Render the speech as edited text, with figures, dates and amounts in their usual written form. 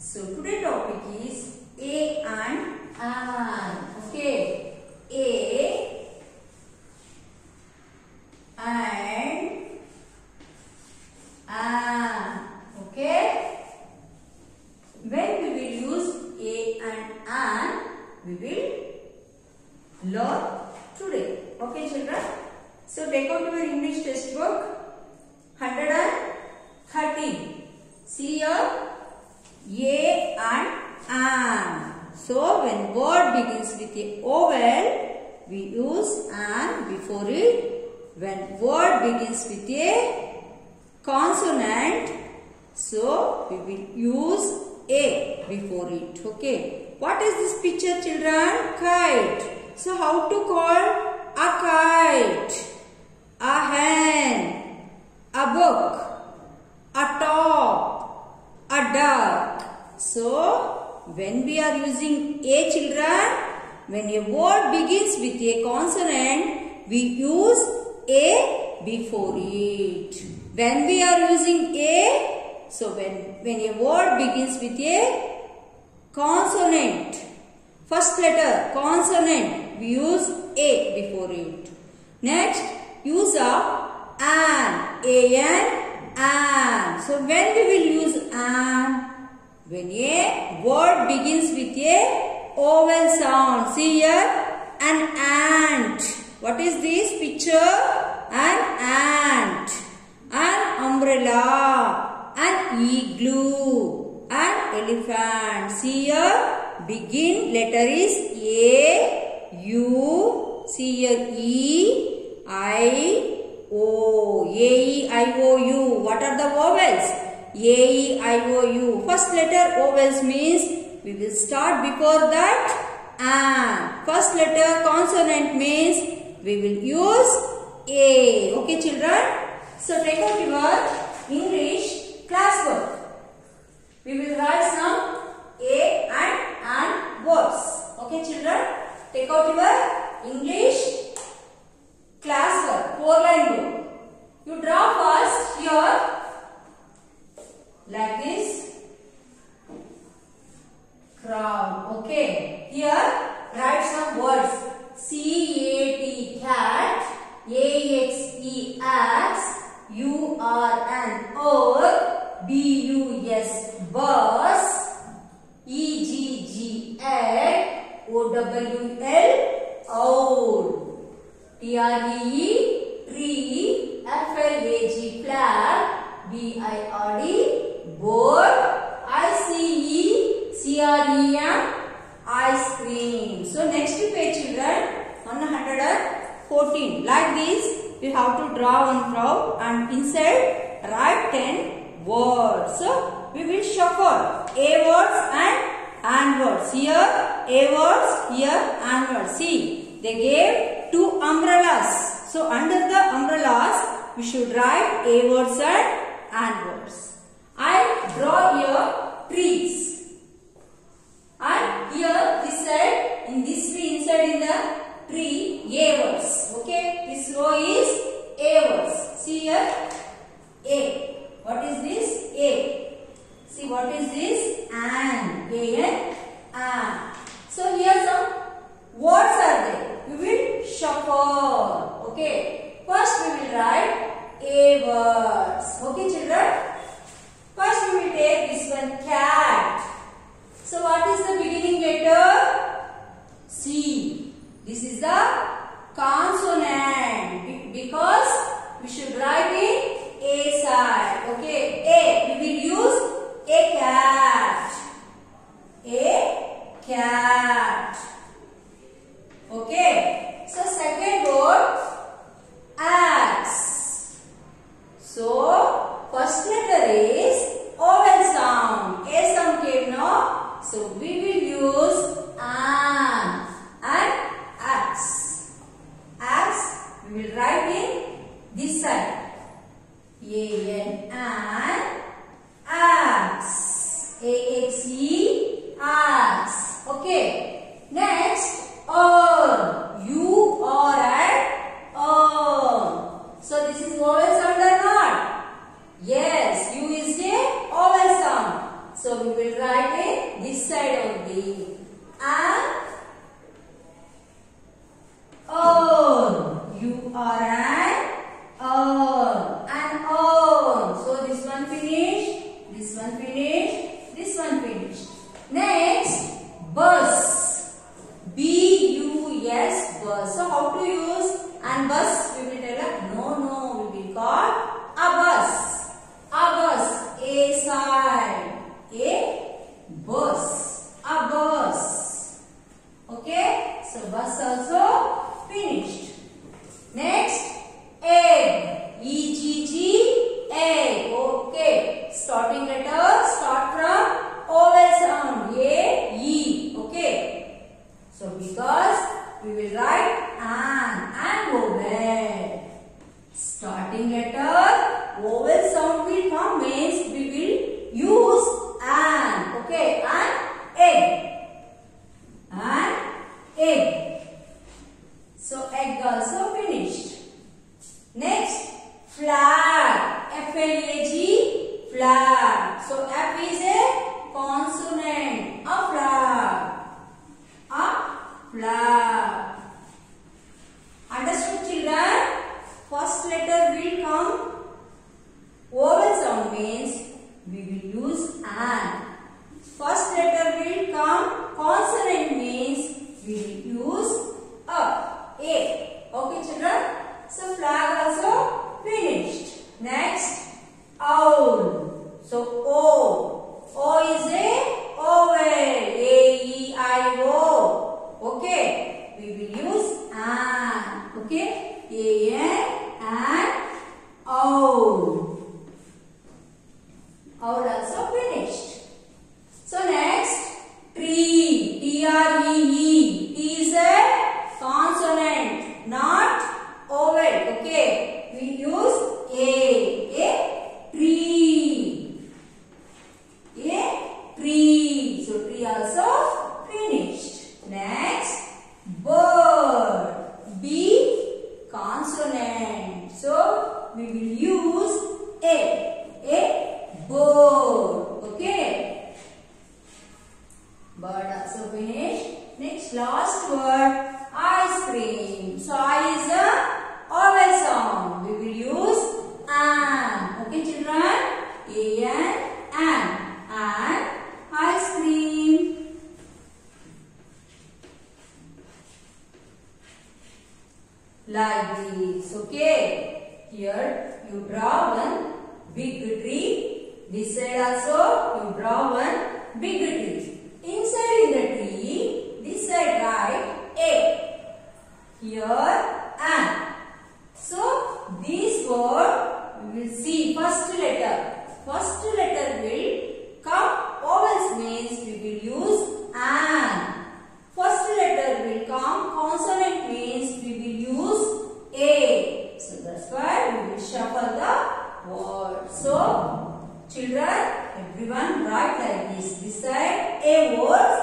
So today topic is A and an. Okay, A and an. Okay, when we will use A and an, we will learn today. Okay, children. So take out your English textbook, 113. See here, A and an. So when word begins with a vowel, we use an before it. When word begins with a consonant, so we will use a before it. Okay. What is this picture, children? Kite. So how to call a kite? A hen, a book, a top, a duck. So when we are using a, children, when a word begins with a consonant, we use a before it. When we are using a, so when a word begins with a consonant, first letter consonant, we use a before it. Next, use of an, an. So when we will use an, when a word begins with a vowel sound. See here, an ant. What is this picture? An ant, an umbrella, an igloo, an elephant. See here, begin letter is A, U. See here, E, I, O. A, E, I, O, U. What are the vowels? A, E, I, O, U. First letter vowels means we will start before that an. First letter consonant means we will use A. Okay, children? So take out your English class book. We will write some A and an words. Okay, children? Take out your English class work, 4-line book. You draw first here like this crowd. Okay, here write some words. C-A-T, cat, A-X-E, axe, U-R-N, oar, B-U-S, bus, E-G-G, egg, O-W-L, owl, T-R-E-E, tree, F-L-A-G, flag, B-I-R-D, board, I-C-E, C-R-E-M, ice cream. So next page, children, 114. Like this, we have to draw one crowd and inside write 10 words. So we will shuffle A words and an words. Here A words, here an words. See, they gave 2 umbrellas. So under the umbrellas, we should write A words and an words. I draw here trees. And here this side, in this tree, inside in the tree, A words. Okay, this row is A words. See here, A. What is this? A. See, what is this? An. An. So here some words are there. We will shuffle. Okay. First we will write A words. Okay, children. First we will take this one, cat. So what is the beginning letter? C. This is the consonant because we should write in A side. Okay. A. We will use a cat. A cat. Okay. So second word, axe. So first letter is vowel sound. A sound came now. So we will use an axe. Axe we will write in this side. an axe. A-X-E, axe. Okay. Next, you are at So this is vowel sound or not? Yes, U is a vowel sound. So we will write it this side only. And urn. You are an urn. An urn. So this one finished. This one finished. This one finished. Next, bus. B-U-S, bus. So how to use? And bus, we will tell her, no, we will call a bus. A bus. A side. A bus. A bus. Okay. So bus also finished. Next, egg. E-G-G, egg. Okay. Starting letter, start from vowel sound. A, E. Okay. So because we will write an vowel. Starting letter, vowel sound will come means we will use an. Okay, an egg. An egg. So egg also finished. Next, flag. F-L-A-G, flag. So F is a consonant. A flag. A flag. Understood, children? First letter will come. Vowel sound means we will use an. First letter will come. Consonant means we will use a. Okay, children? So flag also finished. Next, owl. So O. O is a vowel. A-E-I-O. Okay. We will use an. Okay. A-N, owl. Owl also finished. So next, tree. T-R-E-E. T is a consonant, not vowel. Okay. We use a tree. A tree. So tree also finished. Next, bird. B, consonant. So we will use a bird. Okay. Bird also finished. Next, last word, ice cream. So I is a vowel sound. We will use an. Okay, children? A-N, and ice cream. Like this. Okay. Here you draw one big tree. This side also you draw one big tree. Inside in the tree, this side write A. Here an. So this word we will see first letter. First letter will come. Vowels means we will use an. First letter will come. Consonant means we will use a. So that's why we will shuffle the word. So children, everyone write like this. This side a word,